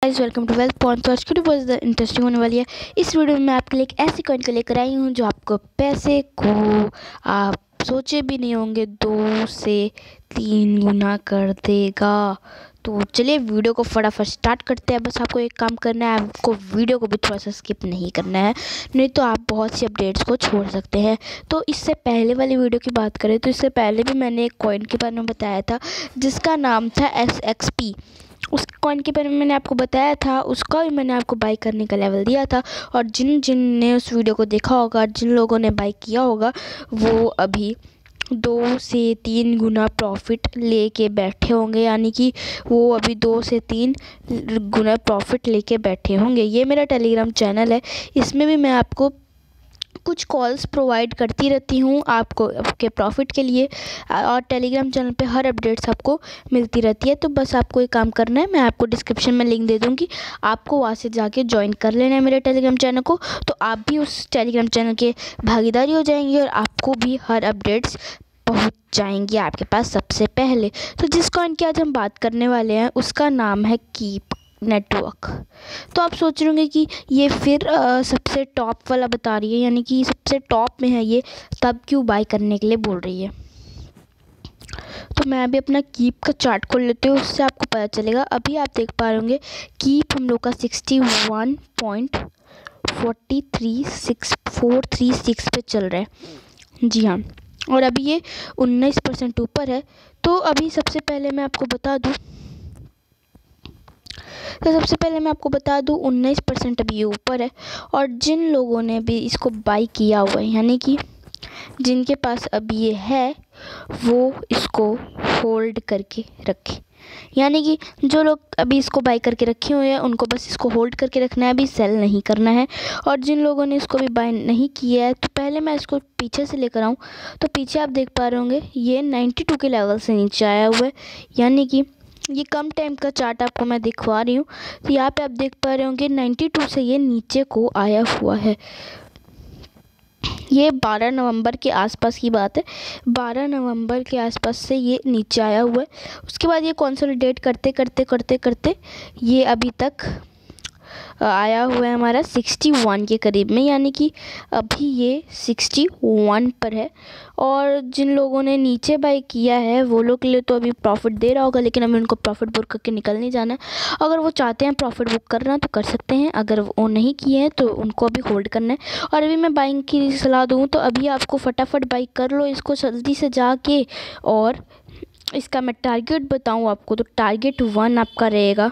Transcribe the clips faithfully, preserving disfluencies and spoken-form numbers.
Guys welcome to Wealth Point. तो आज की वीडियो बहुत इंटरेस्टिंग होने वाली है। इस वीडियो में मैं आपके लिए एक ऐसी कॉइन को लेकर आई हूँ जो आपको पैसे को आप सोचे भी नहीं होंगे दो से तीन गुना कर देगा। तो चलिए वीडियो को फटाफट स्टार्ट करते हैं। बस आपको एक काम करना है, आपको वीडियो को भी थोड़ा सा स्किप नहीं करना है, नहीं तो आप बहुत सी अपडेट्स को छोड़ सकते हैं। तो इससे पहले वाली वीडियो की बात करें तो इससे पहले भी मैंने एक कॉइन के बारे में बताया था जिसका नाम था एस एक्स पी। उस कॉइन के बारे में मैंने आपको बताया था, उसका भी मैंने आपको बाई करने का लेवल दिया था। और जिन जिन ने उस वीडियो को देखा होगा, जिन लोगों ने बाई किया होगा, वो अभी दो से तीन गुना प्रॉफिट लेके बैठे होंगे, यानी कि वो अभी दो से तीन गुना प्रॉफिट लेके बैठे होंगे। ये मेरा टेलीग्राम चैनल है, इसमें भी मैं आपको कुछ कॉल्स प्रोवाइड करती रहती हूँ आपको आपके प्रॉफिट के लिए, और टेलीग्राम चैनल पे हर अपडेट्स आपको मिलती रहती है। तो बस आपको एक काम करना है, मैं आपको डिस्क्रिप्शन में लिंक दे दूँगी, आपको वहाँ से जाके ज्वाइन कर लेना है मेरे टेलीग्राम चैनल को। तो आप भी उस टेलीग्राम चैनल के भागीदारी हो जाएंगे और आपको भी हर अपडेट्स पहुँच जाएंगी आपके पास सबसे पहले। तो जिस कॉइन की आज हम बात करने वाले हैं उसका नाम है कीप नेटवर्क। तो आप सोच रहे होंगे कि ये फिर आ, सबसे टॉप वाला बता रही है, यानी कि सबसे टॉप में है ये, तब क्यों बाय करने के लिए बोल रही है। तो मैं अभी अपना कीप का चार्ट खोल लेती हूँ, उससे आपको पता चलेगा। अभी आप देख पा रहे होंगे कीप हम लोग का sixty one point forty three six four three six पे चल रहा है। जी हाँ, और अभी ये उन्नीस परसेंट ऊपर है। तो अभी सबसे पहले मैं आपको बता दूँ तो सबसे पहले मैं आपको बता दूं उन्नीस परसेंट अभी ये ऊपर है। और जिन लोगों ने भी इसको बाई किया हुआ है, यानी कि जिनके पास अभी ये है, वो इसको होल्ड करके रखें। यानी कि जो लोग अभी इसको बाई करके रखे हुए हैं उनको बस इसको होल्ड करके रखना है, अभी सेल नहीं करना है। और जिन लोगों ने इसको भी बाई नहीं किया है, तो पहले मैं इसको पीछे से लेकर आऊँ तो पीछे आप देख पा रहे होंगे ये नाइन्टी टू के लेवल से नीचे आया हुआ है, यानी कि ये कम टाइम का चार्ट आपको मैं दिखवा रही हूँ। तो यहाँ पे आप देख पा रहे होंगे बानवे से ये नीचे को आया हुआ है। ये बारह नवंबर के आसपास की बात है, बारह नवंबर के आसपास से ये नीचे आया हुआ है। उसके बाद ये कंसोलिडेट करते करते करते करते ये अभी तक आया हुआ है हमारा इकसठ के करीब में, यानी कि अभी ये इकसठ पर है। और जिन लोगों ने नीचे बाई किया है वो लोग के लिए तो अभी प्रॉफिट दे रहा होगा, लेकिन अभी उनको प्रॉफिट बुक करके निकल नहीं जाना है। अगर वो चाहते हैं प्रॉफिट बुक करना तो कर सकते हैं, अगर वो नहीं किए हैं तो उनको अभी होल्ड करना है। और अभी मैं बाइंग की सलाह दूँ तो अभी आपको फटाफट बाई कर लो इसको जल्दी से जाके। और इसका मैं टारगेट बताऊँ आपको तो टारगेट वन आपका रहेगा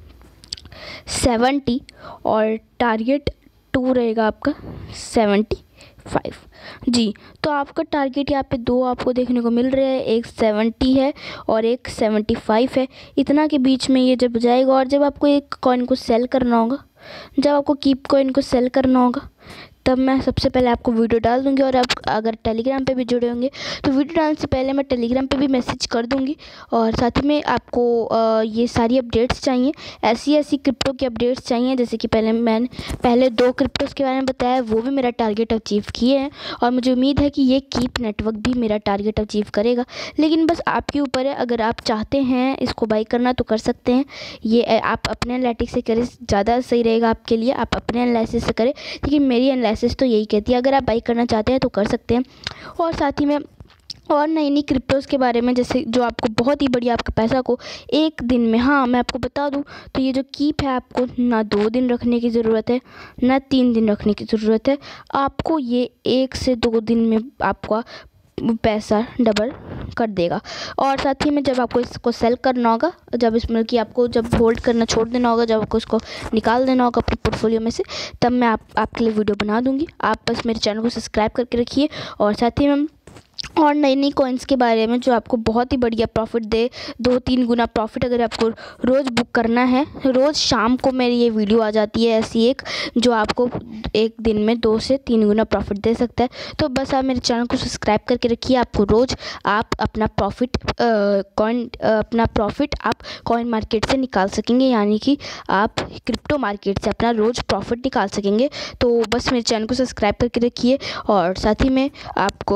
सेवेंटी और टारगेट टू रहेगा आपका सेवेंटी फाइव। जी, तो आपका टारगेट यहाँ पे दो आपको देखने को मिल रहे हैं, एक सेवेंटी है और एक सेवेंटी फाइव है। इतना के बीच में ये जब जाएगा, और जब आपको एक कॉइन को सेल करना होगा, जब आपको कीप कॉइन को सेल करना होगा, तब मैं सबसे पहले आपको वीडियो डाल दूंगी। और आप अगर टेलीग्राम पे भी जुड़े होंगे तो वीडियो डालने से पहले मैं टेलीग्राम पे भी मैसेज कर दूंगी। और साथ में आपको आ, ये सारी अपडेट्स चाहिए, ऐसी ऐसी क्रिप्टो की अपडेट्स चाहिए, जैसे कि पहले मैंने पहले दो क्रिप्टोस के बारे में बताया, वो भी मेरा टारगेट अचीव किए हैं। और मुझे उम्मीद है कि ये कीप नेटवर्क भी मेरा टारगेट अचीव करेगा। लेकिन बस आपके ऊपर है, अगर आप चाहते हैं इसको बाई करना तो कर सकते हैं। ये आप अपने एनालिटिक्स से करें, ज़्यादा सही रहेगा आपके लिए, आप अपने एनालिसिस से करें। लेकिन मेरी एनालिसिस तो यही कहती है, अगर आप बाई करना चाहते हैं तो कर सकते हैं। और साथ ही में और नई नई क्रिप्टोज़ के बारे में, जैसे जो आपको बहुत ही बढ़िया आपके पैसा को एक दिन में, हाँ मैं आपको बता दूं तो ये जो कीप है आपको ना दो दिन रखने की ज़रूरत है ना तीन दिन रखने की ज़रूरत है, आपको ये एक से दो दिन में आपका पैसा डबल कर देगा। और साथ ही में जब आपको इसको सेल करना होगा, जब इसमें कि आपको जब होल्ड करना छोड़ देना होगा, जब आपको इसको निकाल देना होगा अपने पोर्टफोलियो में से, तब मैं आप आपके लिए वीडियो बना दूंगी। आप बस मेरे चैनल को सब्सक्राइब करके रखिए। और साथ ही में और नई नई कॉइन्स के बारे में जो आपको बहुत ही बढ़िया प्रॉफिट दे, दो तीन गुना प्रॉफिट, अगर आपको रोज़ बुक करना है, रोज़ शाम को मेरी ये वीडियो आ जाती है ऐसी एक, जो आपको एक दिन में दो से तीन गुना प्रॉफिट दे सकता है। तो बस आप मेरे चैनल को सब्सक्राइब करके रखिए, आपको रोज़ आप अपना प्रॉफिट कॉइन अपना प्रॉफिट आप कॉइन मार्केट से निकाल सकेंगे, यानी कि आप क्रिप्टो मार्केट से अपना रोज़ प्रॉफिट निकाल सकेंगे। तो बस मेरे चैनल को सब्सक्राइब करके रखिए। और साथ ही में आपको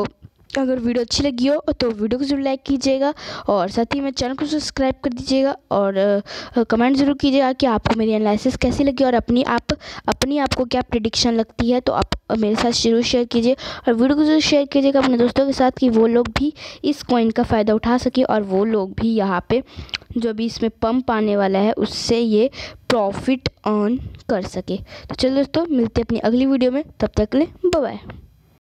अगर वीडियो अच्छी लगी हो तो वीडियो को जरूर लाइक कीजिएगा और साथ ही में चैनल को सब्सक्राइब कर दीजिएगा और कमेंट ज़रूर कीजिएगा कि आपको मेरी एनालिसिस कैसी लगी और अपनी आप अपनी आपको क्या प्रेडिक्शन लगती है, तो आप मेरे साथ जरूर शेयर कीजिए और वीडियो को जरूर शेयर कीजिएगा अपने दोस्तों के साथ कि वो लोग भी इस कॉइन का फ़ायदा उठा सके और वो लोग भी यहाँ पे जो भी इसमें पंप आने वाला है उससे ये प्रॉफिट अर्न कर सके। तो चलो दोस्तों, मिलते हैं अपनी अगली वीडियो में, तब तक के लिए बाय बाय।